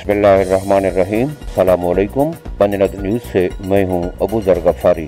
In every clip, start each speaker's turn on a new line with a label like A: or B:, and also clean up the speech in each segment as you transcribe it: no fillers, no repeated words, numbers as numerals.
A: बिस्मिल्लाहिर्रहमानिर्रहीम। अस्सलामु अलैकुम। पंजनद न्यूज़ से मैं हूं अबू ज़र गफ़ारी।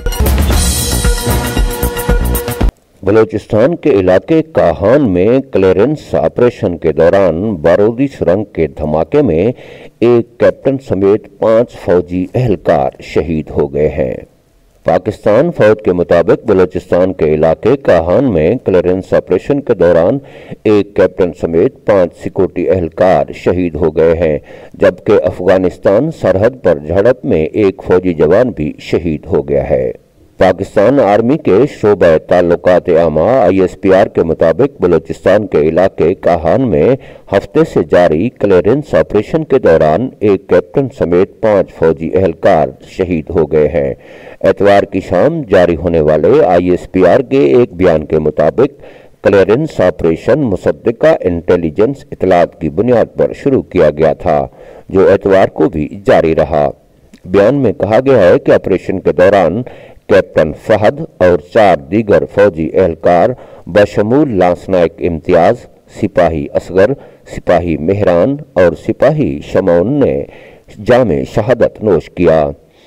A: बलूचिस्तान के इलाके काहान में क्लियरेंस ऑपरेशन के दौरान बारूदी सुरंग के धमाके में एक कैप्टन समेत 5 फौजी एहलकार शहीद हो गए हैं। पाकिस्तान फौज के मुताबिक बलूचिस्तान के इलाके काहान में क्लियरेंस ऑपरेशन के दौरान एक कैप्टन समेत 5 सिक्योरिटी एहलकार शहीद हो गए हैं, जबकि अफगानिस्तान सरहद पर झड़प में एक फौजी जवान भी शहीद हो गया है। पाकिस्तान आर्मी के शोबा ताल्लुकात आमा ISPR के मुताबिक बलूचिस्तान के इलाके काहान में हफ्ते से जारी क्लियरेंस ऑपरेशन के दौरान एक कैप्टन समेत 5 फौजी एहलकार शहीद हो गए हैं। एतवार की शाम जारी होने वाले ISPR के एक बयान के मुताबिक क्लियरेंस ऑपरेशन मुसद्दिका इंटेलिजेंस इतलात की बुनियाद पर शुरू किया गया था, जो एतवार को भी जारी रहा। बयान में कहा गया है कि ऑपरेशन के दौरान कैप्टन फहद और 4 दीगर फौजी एहलकार बशमूल लांसनायक इम्तियाज, सिपाही असगर, सिपाही मेहरान और सिपाही शमौन ने जामे शहादत नोश किया।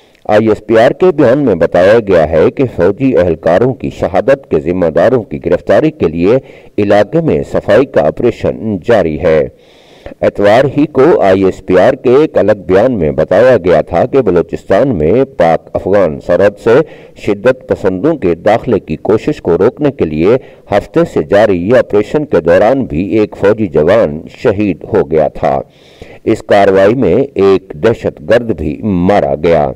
A: ISPR के बयान में बताया गया है कि फौजी एहलकारों की शहादत के जिम्मेदारों की गिरफ्तारी के लिए इलाके में सफाई का ऑपरेशन जारी है। एतवार ही को ISPR के एक अलग बयान में बताया गया था कि बलूचिस्तान में पाक अफगान सरहद से शिद्दत पसंदों के दाखिले की कोशिश को रोकने के लिए हफ्ते से जारी ये ऑपरेशन के दौरान भी एक फौजी जवान शहीद हो गया था। इस कार्रवाई में एक दहशतगर्द भी मारा गया।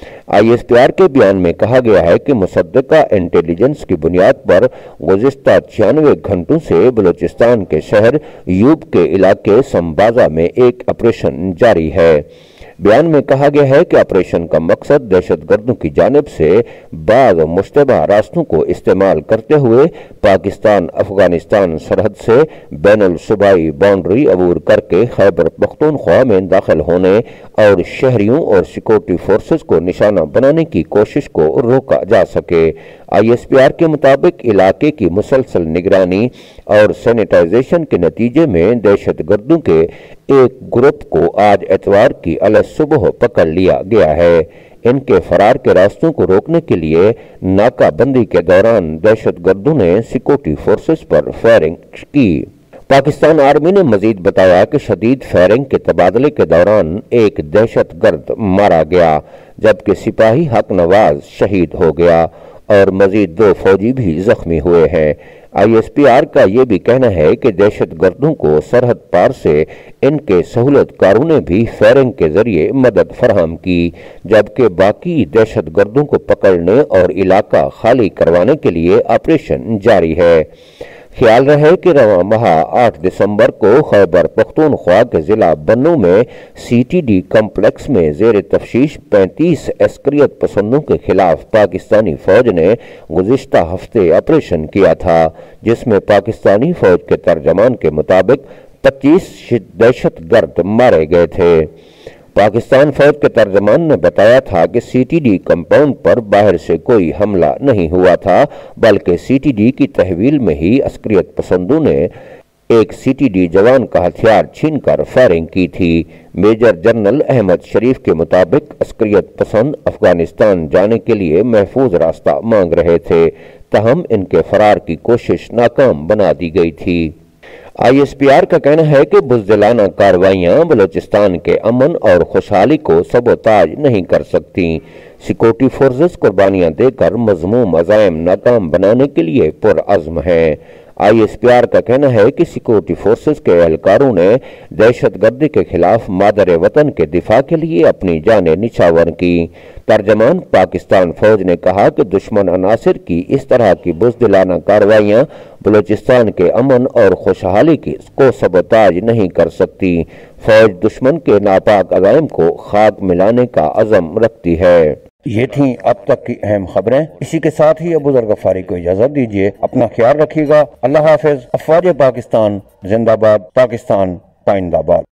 A: ISPR के बयान में कहा गया है कि मुसद्दिका इंटेलिजेंस की बुनियाद पर गुज़िश्ता 96 घंटों से बलूचिस्तान के शहर यूब के इलाके संबाजा में एक ऑपरेशन जारी है। बयान में कहा गया है कि ऑपरेशन का मकसद दहशतगर्दों की जानिब से बाद मुश्तबा रास्तों को इस्तेमाल करते हुए पाकिस्तान अफगानिस्तान सरहद से बैनुल सूबाई बाउंड्री अबूर करके खैबर पख्तूनख्वा में दाखिल होने और शहरियों और सिक्योरिटी फोर्सेस को निशाना बनाने की कोशिश को रोका जा सके। ISPR के मुताबिक इलाके की मुसलसल निगरानी और सैनिटाइजेशन के नतीजे में दहशतगर्दों के एक ग्रुप को आज एतवार की सुबह पकड़ लिया गया है। इनके फरार के रास्तों को रोकने के लिए नाकाबंदी के दौरान दहशतगर्दों ने सिक्योरिटी फोर्सेस पर फायरिंग की। पाकिस्तान आर्मी ने मजीद बताया कि शदीद फायरिंग के तबादले के दौरान एक दहशतगर्द मारा गया, जबकि सिपाही हक नवाज शहीद हो गया और मजीद 2 फौजी भी जख्मी हुए हैं। ISPR का यह भी कहना है कि दहशतगर्दों को सरहद पार से इनके सहूलतकारों ने भी फायरिंग के जरिए मदद फराहम की, जबकि बाकी दहशतगर्दों को पकड़ने और इलाका खाली करवाने के लिए ऑपरेशन जारी है। ख्याल रहे कि रवां माह 8 दिसंबर को खैबर पख्तूनख्वा के जिला बन्नू में CTD कम्प्लेक्स में जेर तफ्तीश 35 अस्करियत पसंदों के खिलाफ पाकिस्तानी फौज ने गुज़िश्ता हफ्ते ऑपरेशन किया था, जिसमें पाकिस्तानी फौज के तर्जमान के मुताबिक 25 दहशतगर्द मारे गए थे। पाकिस्तान फौज के तर्जमान ने बताया था कि CTD कंपाउंड पर बाहर से कोई हमला नहीं हुआ था, बल्कि CTD की तहवील में ही अस्करियत पसंदों ने एक CTD जवान का हथियार छीनकर फायरिंग की थी। मेजर जनरल अहमद शरीफ के मुताबिक अस्करियत पसंद अफगानिस्तान जाने के लिए महफूज रास्ता मांग रहे थे, तहम इनके फरार की कोशिश नाकाम बना दी गई थी। ISPR का कहना है कि बुज़दिलाना कार्रवाइयाँ बलूचिस्तान के अमन और खुशहाली को सबोताज नहीं कर सकती। सिक्योरिटी फोर्सेस कुर्बानियाँ देकर मज़मूम अज़ाइम नाकाम बनाने के लिए पुरअज़्म हैं। ISPR का कहना है कि सिक्योरिटी फोर्सेस के एहलकारों ने दहशतगर्दी के खिलाफ मादर वतन के दिफा के लिए अपनी जानें निछावर की। तर्जमान पाकिस्तान फौज ने कहा कि दुश्मन अनासिर की इस तरह की बुज़दिलाना कार्रवाइयाँ बलूचिस्तान के अमन और खुशहाली को सबोताज नहीं कर सकती। फौज दुश्मन के नापाक अज़ाइम को खाक मिलाने का अज़म रखती है। ये थी अब तक की अहम खबरें। इसी के साथ ही अबू ज़र गफ़ारी को इजाज़त दीजिए। अपना ख्याल रखिएगा। अल्लाह हाफ़िज़। अफ़वाज पाकिस्तान जिंदाबाद। पाकिस्तान पाइंदाबाद।